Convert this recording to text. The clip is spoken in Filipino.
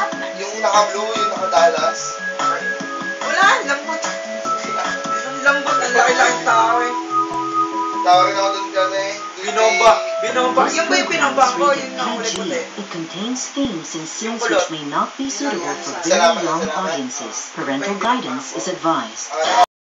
Yung naka-blue, yung naka-Dallas. Wala, lambot. Ang lambot, ang laki-laki tao eh. Tawagin ako dun kasi. Binomba. Yung ba yung binomba ko? Yung nakulit-puti. It contains themes and scenes which may not be suitable for very young audiences. Parental guidance is advised.